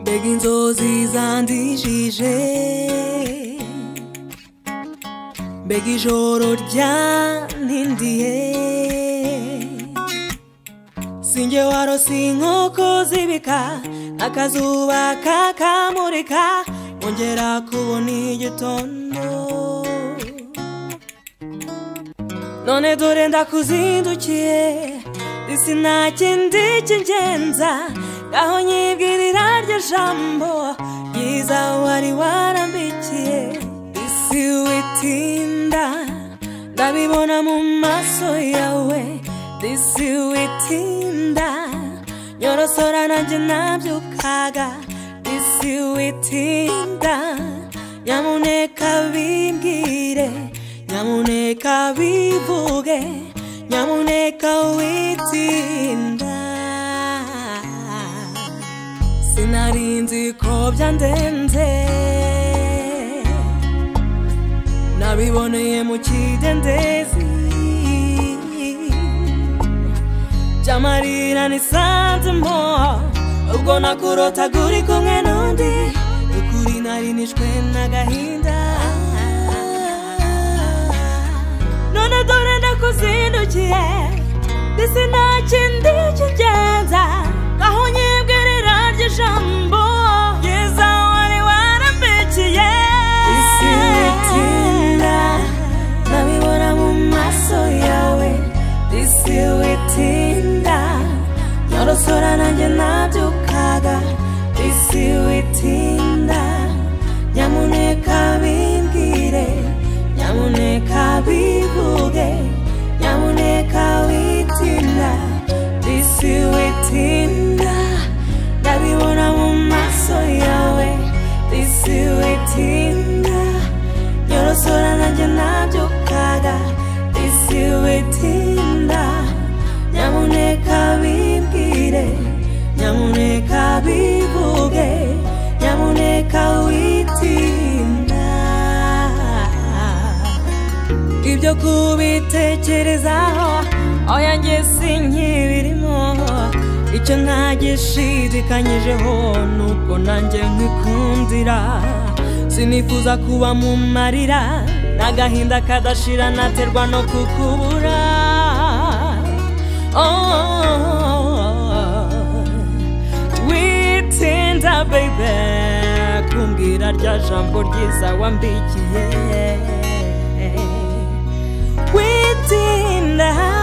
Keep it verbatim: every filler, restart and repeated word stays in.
mbega inzozi zandijije, mbega ijoro ryantindiye, sinjye warose inkoko zibika akazuba kakamurika ongera kubona igitondo, none dore ndakuzindukiye isi nta kindi kingenza, ngaho nyibwirira rya jambo ryiza wari warambikiye. Isi witinda ndabibona mu maso yawe, isi witinda nyorosora nanjye nabyukaga, isi witinda nyamuneka bimbwire, nyamuneka bivuge, nyamuneka witinda. Sinarinzi ko byandenze, nabiboneye mu kidendezi, byamarira nisanzemo ubwo nakurotaga uri kumwe n'undi, ukuri nari nishwe n'agahinda, none dore ndakuzindukiye isi nta kindi kingenza, ngaho nyibwirira rya jambo ryiza wari warambikiye. Isi witinda ndabibona mu maso yawe, isi witinda nyorosora nanjye nabyukaga, isi witinda nyamuneka bimbwire, nyamuneka bivuge, nyamuneka witinda. Isi witinda ndabibona mu maso yawe, isi witinda nyorosora nanjye nabyukaga, isi witinda nyamuneka bimbwire, nyamuneka bivuge, nyamuneka witinda. Ibyo kubitekerezaho oya njye sinkibirimo, icyo ntagishidikanyijeho nuko nanjye nkwikundira, sinifuza kuba mu marira n'agahinda kadashira naterwa no kukubura. Oh, witinda baby kumbwira rya jambo ryiza wambikiye, witinda